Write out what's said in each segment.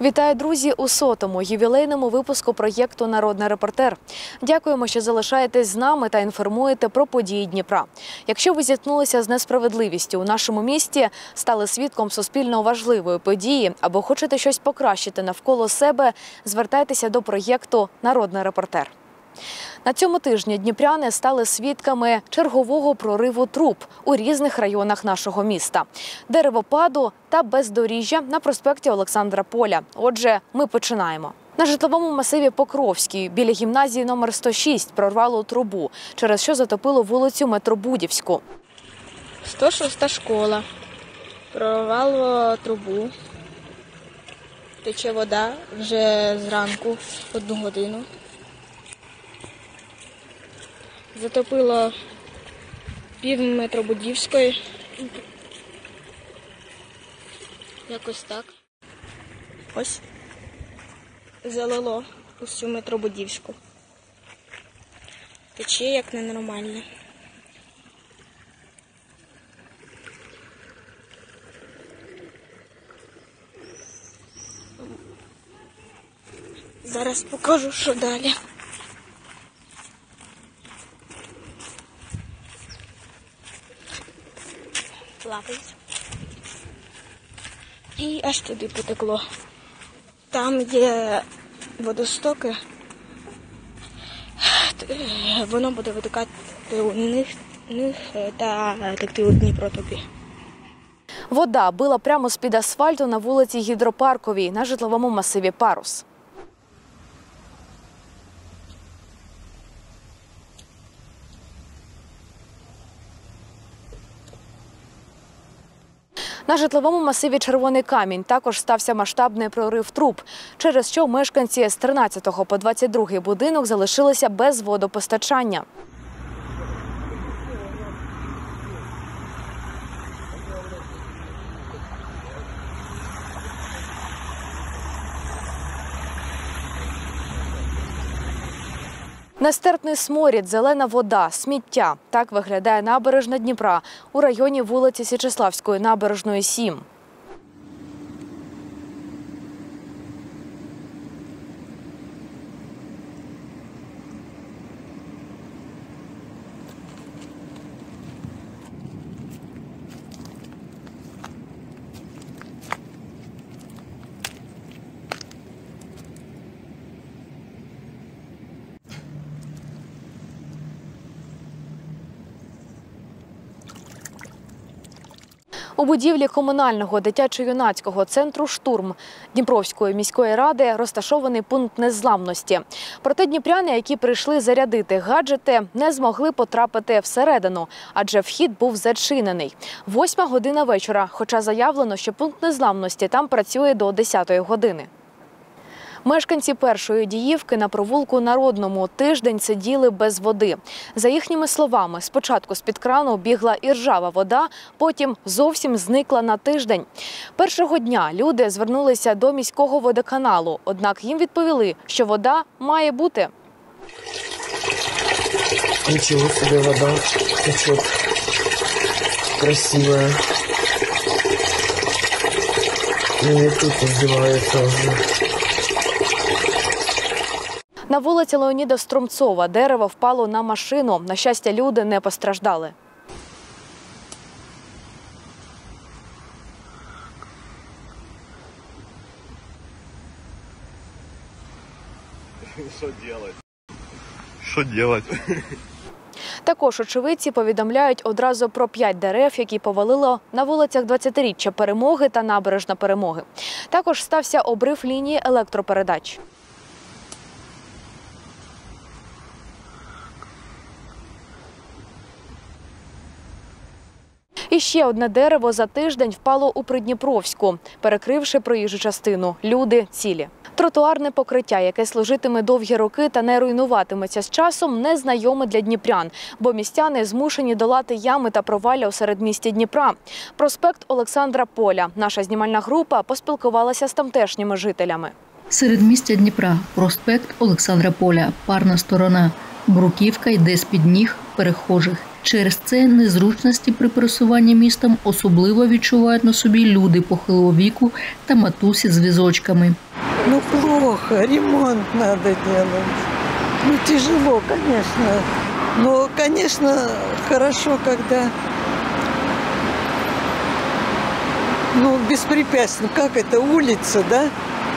Вітаю, друзі, у 100-му ювілейному випуску проєкту «Народний репортер». Дякуємо, що залишаєтесь з нами та інформуєте про події Дніпра. Якщо ви зіткнулися з несправедливістю у нашому місті, стали свідком суспільно важливої події або хочете щось покращити навколо себе, звертайтеся до проєкту «Народний репортер». На цьому тижні дніпряни стали свідками чергового прориву труб у різних районах нашого міста. Деревопаду та бездоріжжя на проспекті Олександра Поля. Отже, ми починаємо. На житловому масиві Покровській біля гімназії номер 106 прорвало трубу, через що затопило вулицю Метробудівську. 106-та школа. Прорвало трубу. Тече вода вже зранку, 1 годину. Затопило пів Метробудівської. Якось так. Ось. Залило усю Метробудівську. Тече як ненормально. Зараз покажу, що далі. Плавають. І аж туди потекло. Там є водостоки. Воно буде витікати у них та текти у Дніпро-Тобі. Вода била прямо з-під асфальту на вулиці Гідропарковій на житловому масиві Парус. На житловому масиві Червоний Камінь також стався масштабний прорив труб, через що мешканці з 13 по 22 будинок залишилися без водопостачання. Нестерпний сморід, зелена вода, сміття – так виглядає набережна Дніпра у районі вулиці Січеславської набережної, 7. У будівлі комунального дитячо-юнацького центру «Штурм» Дніпровської міської ради розташований пункт незламності. Проте дніпряни, які прийшли зарядити гаджети, не змогли потрапити всередину, адже вхід був зачинений. 8 година вечора, хоча заявлено, що пункт незламності там працює до 10 години. Мешканці Першої Діївки на провулку Народному тиждень сиділи без води. За їхніми словами, спочатку з-під крану бігла іржава вода, потім зовсім зникла на тиждень. Першого дня люди звернулися до міського водоканалу, однак їм відповіли, що вода має бути. Нічого собі, вода тече красива. І тут здівається вже. На вулиці Леоніда Стромцова дерево впало на машину. На щастя, люди не постраждали. Що делать? Також очевидці повідомляють одразу про 5 дерев, які повалило на вулицях 20-річчя Перемоги та Набережна Перемоги. Також стався обрив лінії електропередач. І ще одне дерево за тиждень впало у Придніпровську, перекривши проїжджу частину. Люди цілі. Тротуарне покриття, яке служитиме довгі роки та не руйнуватиметься з часом, незнайоме для дніпрян, бо містяни змушені долати ями та провалля у середмісті Дніпра. Проспект Олександра Поля. Наша знімальна група поспілкувалася з тамтешніми жителями. Середмістя Дніпра. Проспект Олександра Поля. Парна сторона. Бруківка йде з-під ніг перехожих. Через це незручності при пересуванні містом особливо відчувають на собі люди похилого віку та матусі з візочками. Ну, плохо, ремонт надо делать. Ну, тяжело, конечно. Но, конечно, хорошо, когда, ну, беспрепятственно. Как это, улица, да?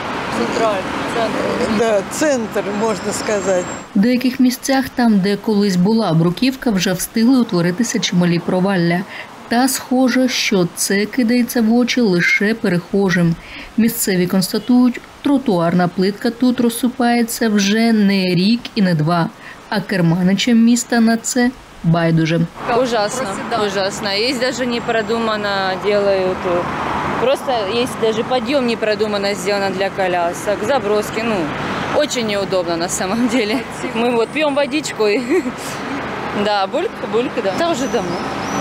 Да, центр, можна сказати. В деяких місцях, там, де колись була бруківка, вже встигли утворитися чималі провалля. Та схоже, що це кидається в очі лише перехожим. Місцеві констатують, тротуарна плитка тут розсипається вже не рік і не два, а керманичам міста на це байдуже. Ужасно, ужасно. Есть даже не продуманно делают. Просто есть даже подъем не продуманно сделано для колясок, заброски. Ну, очень неудобно на самом деле. Мы вот пьем водичку и... Да, булька, да. Это уже давно.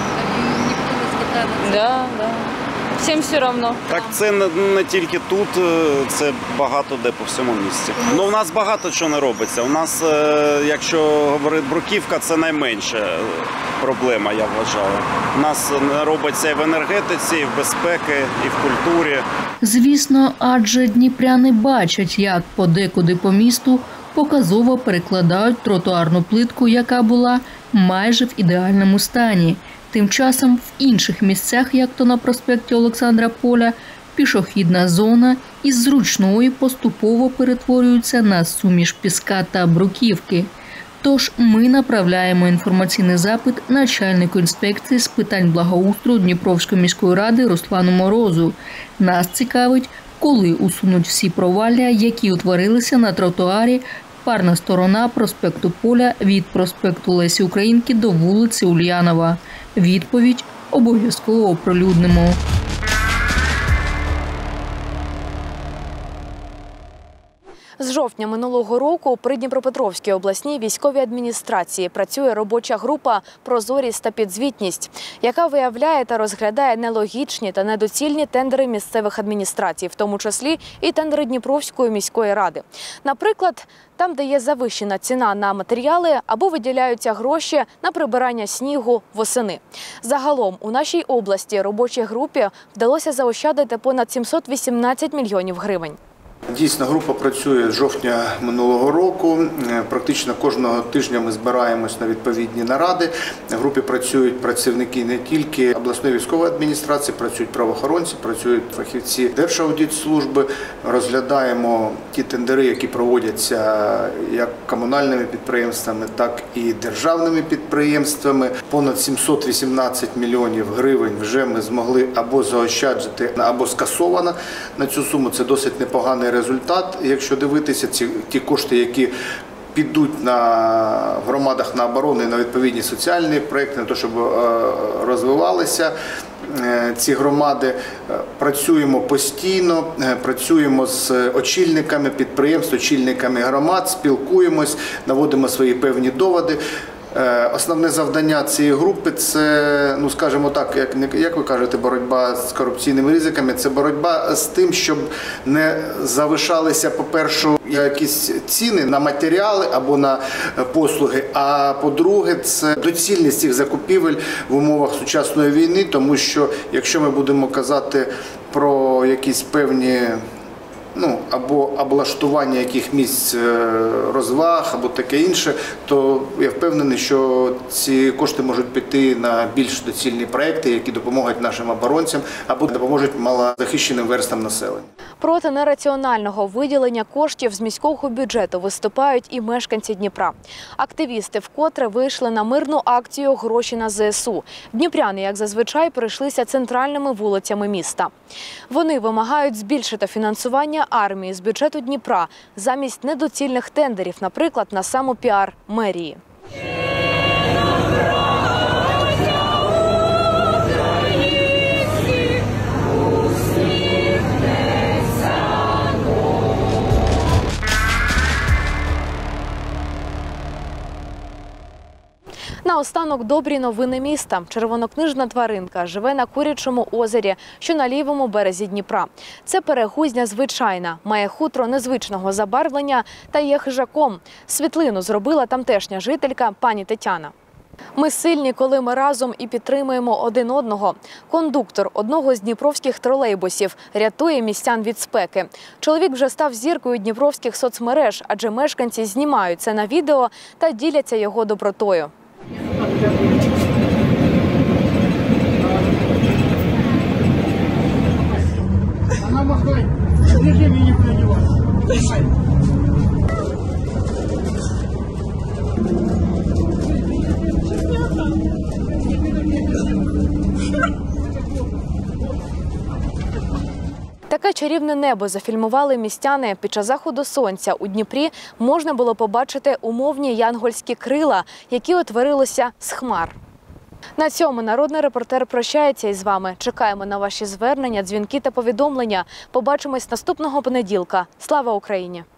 Да. Всім все одно. Так це не тільки тут, це багато де по всьому місті. Ну, у нас багато чого не робиться. У нас, якщо говорити бруківка, це найменша проблема, я вважаю. У нас не робиться і в енергетиці, і в безпеці, і в культурі. Звісно, адже дніпряни бачать, як подекуди по місту показово перекладають тротуарну плитку, яка була майже в ідеальному стані. Тим часом в інших місцях, як то на проспекті Олександра Поля, пішохідна зона із зручної поступово перетворюється на суміш піска та бруківки. Тож ми направляємо інформаційний запит начальнику інспекції з питань благоустрою Дніпровської міської ради Руслану Морозу. Нас цікавить, коли усунуть всі провалля, які утворилися на тротуарі парна сторона проспекту Поля від проспекту Лесі Українки до вулиці Ульянова. Відповідь обов'язково оприлюднимо. З жовтня минулого року при Дніпропетровській обласній військовій адміністрації працює робоча група «Прозорість та підзвітність», яка виявляє та розглядає нелогічні та недоцільні тендери місцевих адміністрацій, в тому числі і тендери Дніпровської міської ради. Наприклад, там, де є завищена ціна на матеріали або виділяються гроші на прибирання снігу восени. Загалом у нашій області робочій групі вдалося заощадити понад 718 мільйонів гривень. Дійсно, група працює з жовтня минулого року. Практично кожного тижня ми збираємось на відповідні наради. В групі працюють працівники не тільки обласної військової адміністрації, працюють правоохоронці, працюють фахівці Держаудитслужби. Розглядаємо ті тендери, які проводяться як комунальними підприємствами, так і державними підприємствами. Понад 718 мільйонів гривень вже ми змогли або заощаджити, або скасовано на цю суму. Це досить непоганий результат, якщо дивитися ті кошти, які підуть на громадах на оборону і на відповідні соціальні проекти, на те, щоб розвивалися ці громади. Працюємо постійно, працюємо з очільниками підприємств, очільниками громад, спілкуємось, наводимо свої певні доводи. Основне завдання цієї групи – це, ну скажімо так, як ви кажете, боротьба з корупційними ризиками, це боротьба з тим, щоб не завишалися, по-перше, якісь ціни на матеріали або на послуги, а по-друге, це доцільність цих закупівель в умовах сучасної війни, тому що якщо ми будемо казати про якісь певні або облаштування яких місць розваг, або таке інше, то я впевнений, що ці кошти можуть піти на більш доцільні проекти, які допоможуть нашим оборонцям або допоможуть малозахищеним верстам населення. Проти нераціонального виділення коштів з міського бюджету виступають і мешканці Дніпра. Активісти вкотре вийшли на мирну акцію «Гроші на ЗСУ». Дніпряни, як зазвичай, пройшлися центральними вулицями міста. Вони вимагають збільшити фінансування армії з бюджету Дніпра замість недоцільних тендерів, наприклад, на самопіар мерії. Наостанок добрі новини міста. Червонокнижна тваринка живе на Курячому озері, що на лівому березі Дніпра. Це перегузня звичайна, має хутро незвичного забарвлення та є хижаком. Світлину зробила тамтешня жителька пані Тетяна. Ми сильні, коли ми разом і підтримуємо один одного. Кондуктор одного з дніпровських тролейбусів рятує містян від спеки. Чоловік вже став зіркою дніпровських соцмереж, адже мешканці знімають це на відео та діляться його добротою. Таке чарівне небо зафільмували містяни. Під час заходу сонця у Дніпрі можна було побачити умовні янгольські крила, які утворилися з хмар. На цьому Народний репортер прощається із вами. Чекаємо на ваші звернення, дзвінки та повідомлення. Побачимось наступного понеділка. Слава Україні!